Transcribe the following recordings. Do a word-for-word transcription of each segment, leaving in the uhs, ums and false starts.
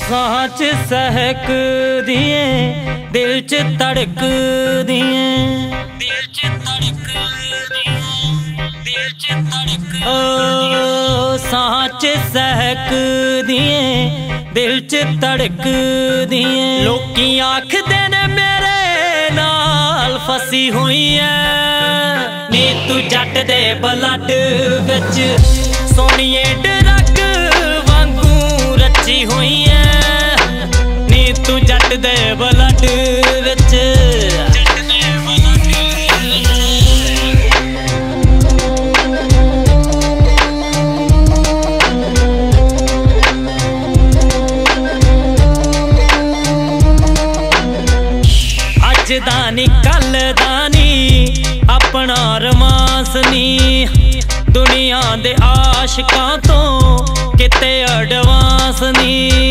साह च सहक दिए दिल च धड़क दिए दिल च धड़क दिल च धड़क ओ साह च सहक दिए दिल च धड़क दिए लोकी आखदे ने मेरे नाल फसी हुई है नी तू जट दे ब्लड विच सोहणीए ड्रग वांगू रची हुई है तू जट दे ब्लड विच अज दा नी कल दा नी अपना रोमांस नी दुनिया दे आशिकां तो किते एडवांस नी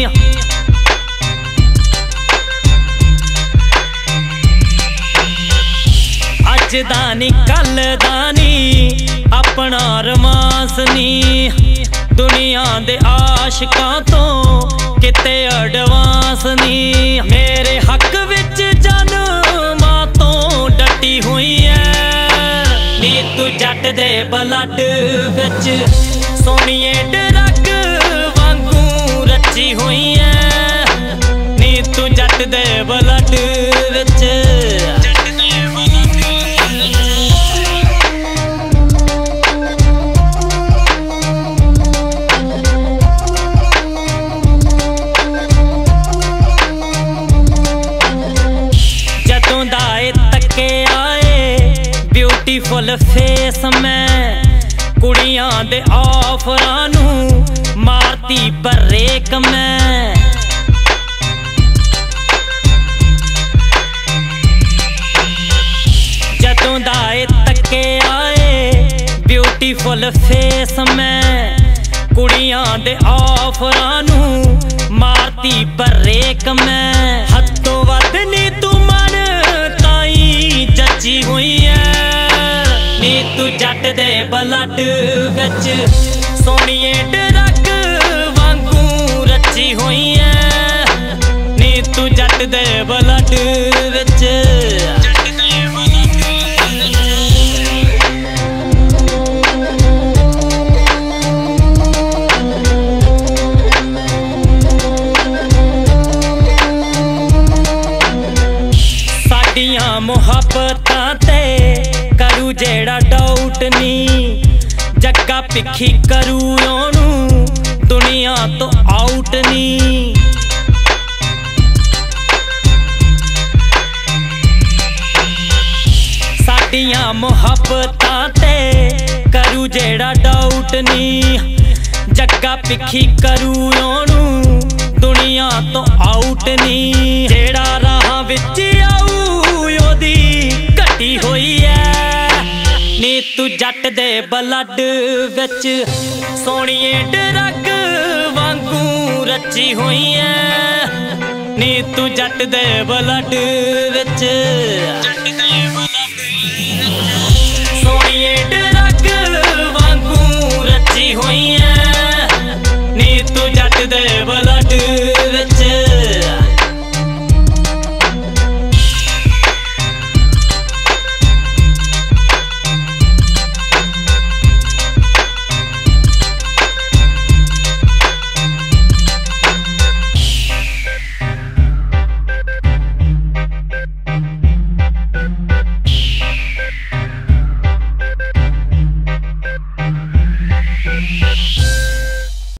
दा नी कल दा नी अपना रोमांस नी दुनिया दे आशिकां तो किते एडवांस नी मेरे हक विच जन्मां तो डटी हुई है नी तू जट दे ब्लड विच सोहणीए ड्रग वांगू रची हुई है नी तू जट दे ब्लड विच ब्यूटीफुल फेस मैं कुड़ियां दे ऑफरां नू मारती ब्रेक मैं जदों दा ए तके आए ब्यूटीफुल फेस मैं कुड़ियां दे ऑफरां नू मारती ब्रेक मैं हदों वध नी तू मन ताई जची हुई है नी तू जट दे ब्लड विच सोहणीए ड्रग वांगू रची हुई है नी तू जट दे ब्लड विच साडियां मुहब्बतां ते करू जेड़ा डाउट नी जग्गा पिखी करू ओनू दुनिया तो आउट नी साडियां मुहब्बतां ते करू जेड़ा डाउट नी जग्गा पिखी करू ओनू दुनिया तो आउट नी जेड़ा राह विच आऊ ओदी घटी होई है नी तू जट दे ब्लड विच सोहणीए ड्रग वांगू रची हुई है नी तू जट दे ब्लड विच